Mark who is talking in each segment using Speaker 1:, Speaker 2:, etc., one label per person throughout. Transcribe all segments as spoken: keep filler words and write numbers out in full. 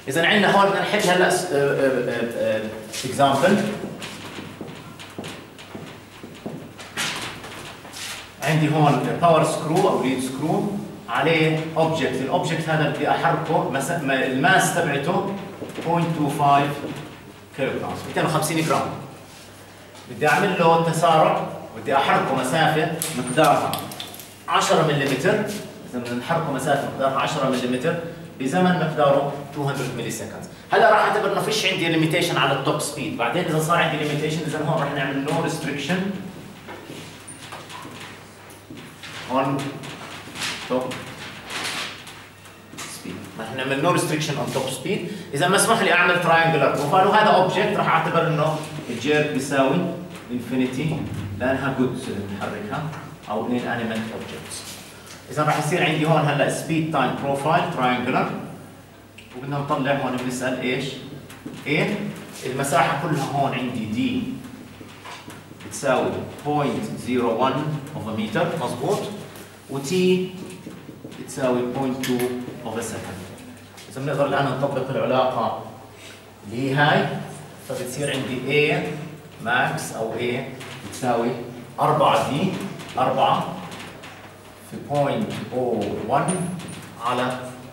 Speaker 1: اذا عندنا هون بدنا نحل هلا اكزامبل. عندي هون باور سكرو او ليد سكرو عليه اوبجكت، الاوبجكت هذا بدي احركه الماس تبعته صفر فاصلة اثنين خمسة كيلو جرام، مئتين وخمسين جرام. بدي اعمل له تسارع بدي احركه مسافه مقدارها عشرة ملم، اذا بدنا نحركه مسافه مقدارها عشرة ملم بزمن مقداره مئتين ملي سكند. هلا راح اعتبر انه فيش عندي ليميتيشن على التوب سبيد، بعدين اذا صار عندي ليميتيشن اذا هون راح نعمل نو ريستريكشن اون توب سبيد، راح نعمل نو ريستريكشن اون توب سبيد. اذا مسموح لي اعمل تراينجلر بروفايل وهذا اوبجكت راح اعتبر انه الجيرك بيساوي انفينيتي لانها جودز نحركها او لين انيمنت اوبجكتس. اذا راح يصير عندي هون هلا سبيد تايم بروفايل تراينجلر وبدنا نطلع هون بنسال ايش؟ ايه المساحه كلها هون عندي دي بتساوي صفر فاصلة صفر واحد اوف متر مضبوط، وتي بتساوي صفر فاصلة اثنين اوف سكند. اذا بنقدر الان نطبق العلاقه اللي هي هاي، فبتصير عندي A ماكس او A بتساوي أربعة دي أربعة في صفر فاصلة صفر واحد على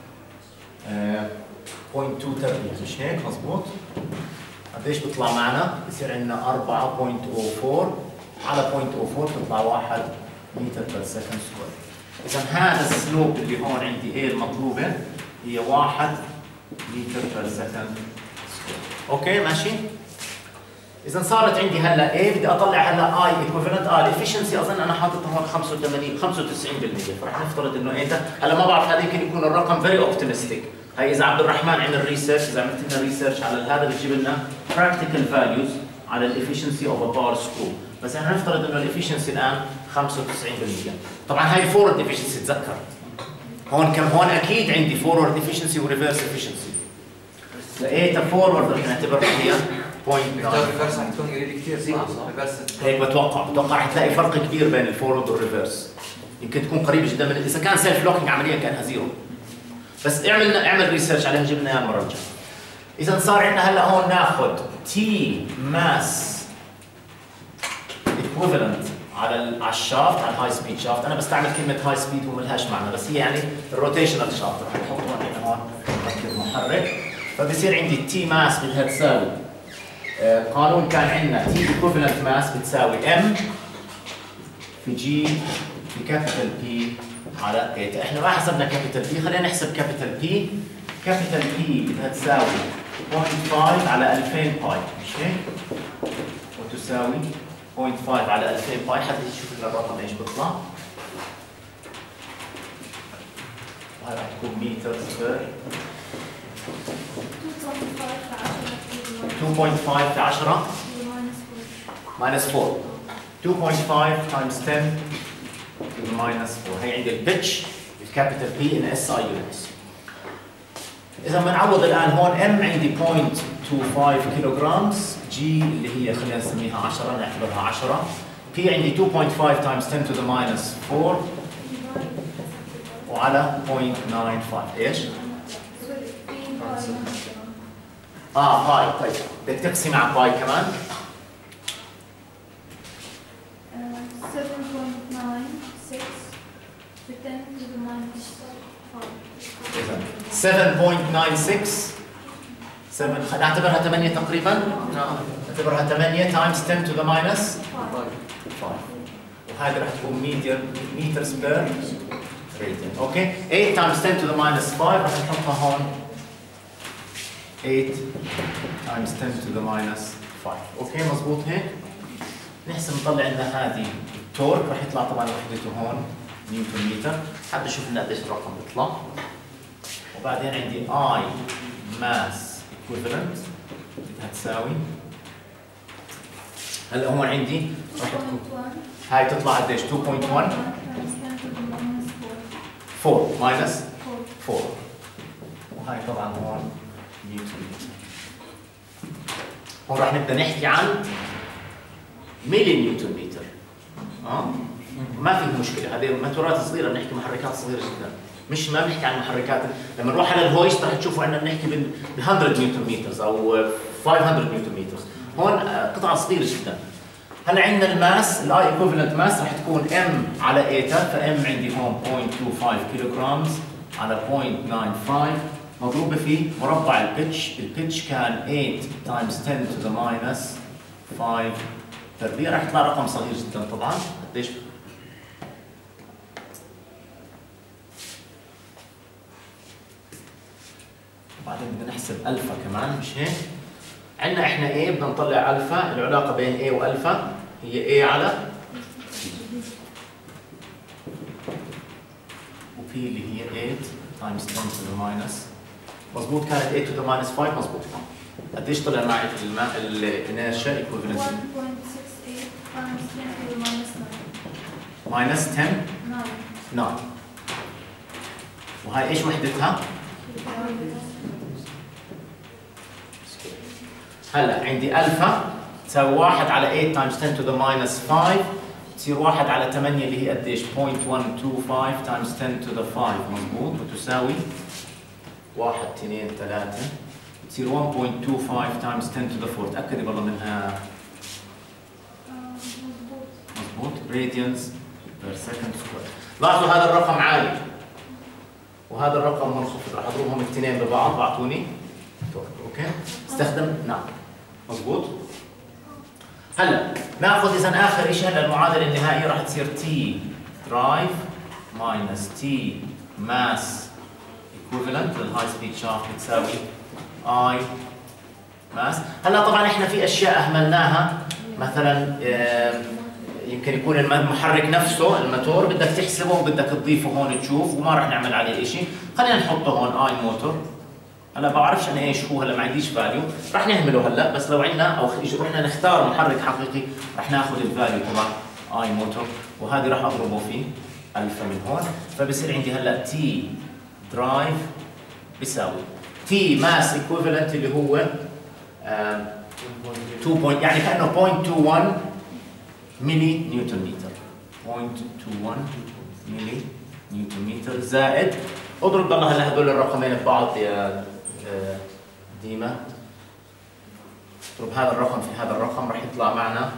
Speaker 1: صفر فاصلة اثنين تربيع، مش هيك مضبوط؟ قديش بيطلع معنا؟ بصير عندنا أربعة فاصلة صفر أربعة على صفر فاصلة صفر أربعة بتطلع واحد متر بير سكند سكوير. إذا هذا السلوب اللي هون عندي A المطلوبة هي واحد متر بير سكند سكوير. أوكي ماشي؟ إذا صارت عندي هلا A بدي أطلع هلا I equivalent اه الافشنسي أظن أنا حاططها هون خمسة وثمانين خمسة وتسعين بالمئة، فرح نفترض إنه A ده هلا ما بعرف هذا يمكن يكون الرقم فيري اوبتيمستيك. هي إذا عبد الرحمن عمل ريسيرش، إذا عملت لنا ريسيرش على هذا بتجيب لنا براكتيكال فاليوز على الافشنسي اوف ا باور سكرو، بس احنا نفترض إنه الافشنسي الآن خمسة وتسعين بالمئة. طبعا هاي فورورد افشنسي تذكر. هون كم هون أكيد عندي فورورد افشنسي وريفرس افشنسي. لقيتها فورورد رح نعتبرها هي صفر فاصلة تسعة.
Speaker 2: الريفرس رح تكون قريبه كثير صح؟
Speaker 1: هيك بتوقع بتوقع رح تلاقي فرق كبير بين الفورورد والريفرس، يمكن تكون قريبه جدا من اذا كان سيلف لوكينج عمليا كانها زيرو. بس اعمل اعمل ريسيرش عليها جبنا اياها المره الجايه. اذا صار عندنا هلا هون ناخذ تي ماس ايكويفالنت على على الشافت على الهاي سبيد شافت، انا بستعمل كلمه هاي سبيد وما لهاش معنى بس هي يعني الروتيشنال شافت، رح نحط هون هون محرك، فبصير عندي تي ماس بدها تساوي آه قانون كان عندنا تي ايكويفالنت ماس بتساوي ام في جي في كابيتال بي على ثيتا. احنا ما حسبنا كابيتال بي، خلينا نحسب كابيتال بي. كابيتال بي بدها تساوي صفر فاصلة خمسة على ألفين باي، مش هيك؟ وتساوي صفر فاصلة خمسة على ألفين باي، حتى تشوف لنا الرقم ايش بيطلع. وهي راح تكون متر سكوير اثنين فاصلة خمسة في عشرة ماينس أربعة. اثنين فاصلة خمسة تايمز عشرة to the minus أربعة. هي عندي البيتش الكابيتال بي ان اس اي يونتس. اذا بنعوض الان هون ام عندي صفر فاصلة اثنين خمسة كيلو جرامز، جي اللي هي خلينا نسميها عشرة نعتبرها عشرة، بي عندي اثنين فاصلة خمسة تايمز عشرة to the minus أربعة وعلى صفر فاصلة تسعة خمسة ايش؟ اه باي. طيب بدك تقسم على باي كمان؟ سبعة فاصلة تسعة ستة سبعة نعتبرها ثمانية تقريبا؟ نعتبرها ثمانية تايمز عشرة to the minus خمسة، وهذه راح تكون متر مترز بير راديان. اوكي ثمانية تايمز عشرة to the minus خمسة راح نحطها هون ثمانية تايمز عشرة to the minus خمسة. اوكي مضبوط هيك؟ نحسب نطلع لنا هذه التورك راح يطلع طبعا وحدته هون نيوتن متر، حتى نشوف لنا قديش الرقم بيطلع. وبعدين عندي I mass equivalent بدها تساوي هلا هون عندي راح تكون هاي تطلع قديش؟ اثنين فاصلة واحد أربعة ماينس أربعة، وهاي طبعا هون نيوتن متر. هون راح نبدا نحكي عن ملي نيوتن متر. اه ما في مشكله، هذه الماتورات صغيره بنحكي محركات صغيره جدا. مش ما بنحكي عن محركات. لما نروح على الهويست رح تشوفوا اننا بنحكي ب مية نيوتن متر او خمسمية نيوتن متر. هون قطعه صغيره جدا. هلا عندنا الماس الاي ايكوفالنت ماس رح تكون ام على ايتا، فام عندي هون صفر فاصلة اثنين خمسة كيلو جرام على صفر فاصلة تسعة خمسة مضروبه في مربع البيتش. البيتش كان ثمانية تايمز عشرة to the minus خمسة تربيع. رح يطلع رقم صغير جدا طبعا. قديش؟ وبعدين بدنا نحسب الفا كمان مش هيك؟ عندنا احنا A بدنا نطلع الفا، العلاقه بين A والفا هي A على وP اللي هي ثمانية times ten to the minus مضبوط. كانت eight to the minus five مضبوط. قديش طلع معي الماء الانيرشيا ايكوفالنت؟
Speaker 2: one point six eight times ten to the minus nine.
Speaker 1: minus ten
Speaker 2: nine.
Speaker 1: nine. وهاي ايش وحدتها؟ هلا عندي الفا تساوي واحد على eight times ten to the minus five تصير واحد على ثمانية اللي هي قديش؟ zero point one two five times ten to the five مضبوط، وتساوي واحد اثنين ثلاثة تصير one point two five times ten to the four. تأكدي والله منها مضبوط. راديانز بير سكند سكوير. لاحظوا هذا الرقم عالي وهذا الرقم منخفض، راح اضربهم الاثنين ببعض بعطوني اوكي. استخدم نعم مضبوط. هلا ناخذ اذا اخر شيء. هلا المعادله النهائيه راح تصير تي درايف ماينس تي ماس ايكوفالنت للهاي سبيد شافت بتساوي اي ماس. هلا طبعا احنا في اشياء اهملناها، مثلا يمكن يكون المحرك نفسه الموتور بدك تحسبه وبدك تضيفه هون تشوف وما راح نعمل عليه شيء. خلينا نحطه هون اي موتور. هلا ما بعرفش انا ايش هو، هلا ما عنديش فاليو راح نهمله هلا، بس لو عندنا او رحنا نختار محرك حقيقي راح ناخذ الفاليو تبع اي موتور، وهذه راح اضربه في الفا من هون. فبصير عندي هلا تي درايف بيساوي تي ماس ايكوفالنت اللي هو اثنين يعني كانه صفر فاصلة اثنين واحد ملي نيوتن متر. صفر فاصلة اثنين واحد ملي نيوتن متر زائد اضرب بالله هلا هذول الرقمين ببعض يا ديما. اضرب هذا الرقم في هذا الرقم راح يطلع معنا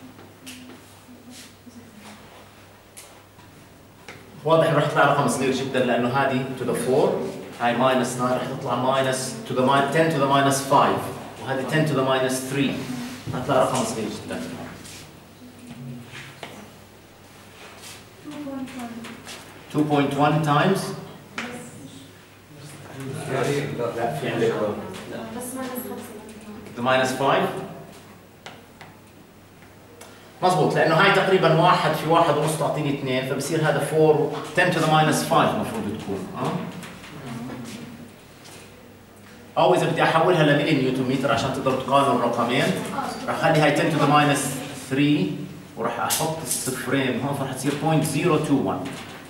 Speaker 1: واضح راح يطلع رقم صغير جدا لانه هذه to the four هاي minus nine راح تطلع minus to the ten to the minus five وهذه ten to the minus three راح يطلع رقم صغير جدا. two point one times لا في عندك
Speaker 2: بس minus
Speaker 1: the minus five مضبوط، لانه هاي تقريبا واحد في واحد ونص تعطيني اثنين، فبصير هذا four ten to the minus five المفروض تكون اه او اذا بدي احولها لملي نيوتن متر عشان تقدروا تقارنوا الرقمين راح اخلي هاي ten to the minus three وراح احط الصفرين هون فراح تصير point zero two one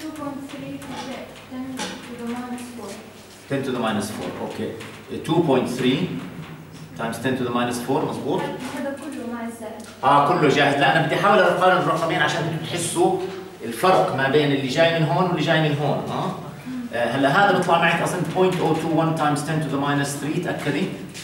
Speaker 1: ten to the minus four اوكي two point three times ten to the minus four مضبوط.
Speaker 2: هذا كله مع الزائد.
Speaker 1: اه كله جاهز. لا انا بدي احاول اقارن الرقمين عشان تحسوا الفرق ما بين اللي جاي من هون واللي جاي من هون اه. آه هلا هذا بيطلع معك اصلا point zero two one times ten to the minus three تاكدي.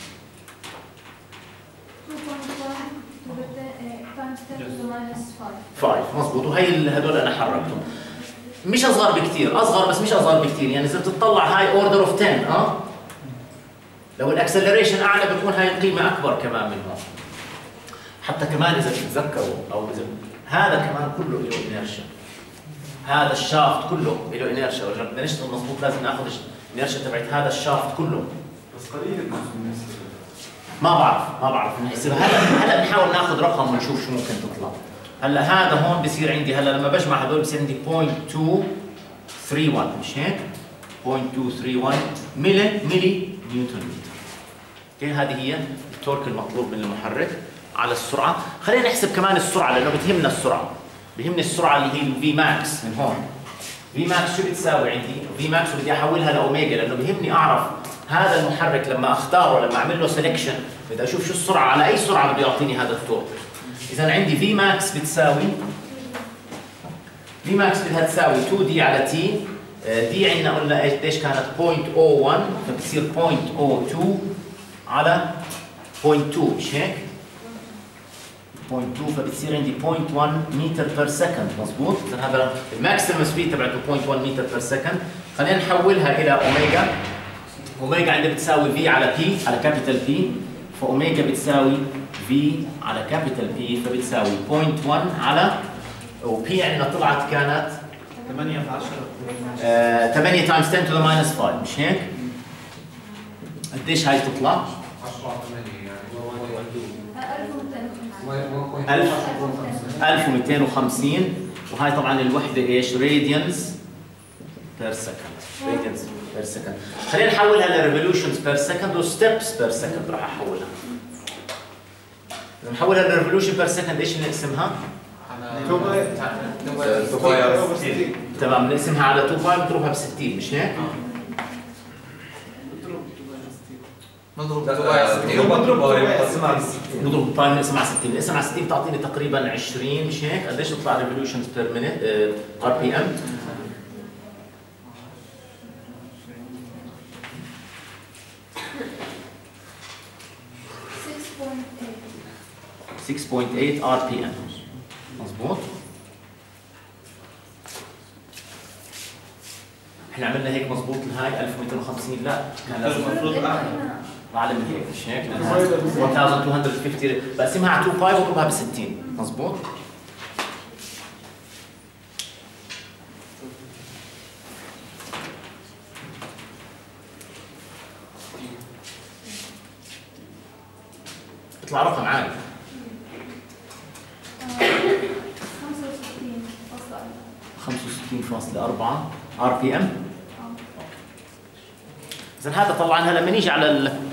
Speaker 2: two point one times ten to the minus five.
Speaker 1: five مضبوط. وهي هذول انا حركتهم. مش اصغر بكثير، اصغر بس مش اصغر بكثير، يعني اذا بتطلع هاي اوردر اوف ten اه. لو الاكسلريشن اعلى بتكون هاي القيمه اكبر كمان من هون. حتى كمان اذا بتتذكروا او اذا هذا كمان كله له انيرشيا. هذا الشافت كله له انيرشيا، ولما بدنا نشتغل مضبوط لازم ناخذ الانيرشيا تبعت هذا الشافت كله.
Speaker 3: بس قليل
Speaker 1: ما بعرف ما بعرف نحسبها. هلا هلا بنحاول ناخذ رقم ونشوف شو ممكن تطلع. هلا هذا هون بصير عندي هلا لما بجمع هذول بصير عندي point two three one مش هيك؟ point two three one ملي ملي نيوتن متر. اوكي هذه هي التورك المطلوب من المحرك على السرعه. خلينا نحسب كمان السرعه لانه بتهمنا السرعه. بيهمني السرعه اللي هي الفي ماكس من هون. في ماكس شو بتساوي عندي؟ في ماكس بدي احولها لاوميجا لانه بيهمني اعرف هذا المحرك لما اختاره لما اعمل له سelection بدي اشوف شو السرعه على اي سرعه بده يعطيني هذا التورك. اذا عندي في ماكس بتساوي في ماكس بدها تساوي two دي على تي دي عندنا قلنا ايش قديش كانت صفر فاصلة صفر واحد فبتصير صفر فاصلة صفر اثنين على صفر فاصلة اثنين مش هيك؟ صفر فاصلة اثنين فبتصير عندي صفر فاصلة واحد متر بير سكند مضبوط؟ اذا هذا الماكسيمم سبيد تبعته صفر فاصلة واحد متر بير سكند. خلينا نحولها الى اوميجا. اوميجا عندي بتساوي في على بي على كابيتال بي، فاوميجا بتساوي في على كابيتال بي فبتساوي صفر فاصلة واحد على وبي عندنا طلعت كانت
Speaker 3: ثمانية في عشرة
Speaker 1: آه ثمانية تايمز عشرة to the minus خمسة مش هيك؟ قديش هاي تطلع؟
Speaker 4: عشرة على ثمانية يعني
Speaker 1: ألف ومئتين وخمسين وهاي طبعا الوحده ايش؟ راديانز بير سكند راديانز بير سكند. خلينا نحولها لريفولوشنز بير سكند وستبس بير سكند راح احولها. نحولها لريفولوشن بير سكند ايش نقسمها؟ تمام نقسمها على اثنين باي بنضربها ب ستين مش هيك؟
Speaker 4: نضرب نضرب
Speaker 1: نضرب باي نقسم على ستين، نقسم على ستين بتعطيني تقريبا عشرين مش هيك؟ قديش تطلع ريفولوشنز بير مينيت ار بي ام؟ ستة فاصلة ثمانية ار بي ام مضبوط؟ احنا عملنا هيك مضبوط لهاي ألف ومئتين وخمسين لا كان لازم
Speaker 3: المفروض
Speaker 1: اعلى من هيك مش هيك؟ لانها ألف ومئتين وخمسين بقسمها على اثنين باي واضربها ب ستين مضبوط؟ بيطلع رقم عالي خمسة وستين فاصلة أربعة ار بي ام. اذا هذا طبعا هلا لما نيجي على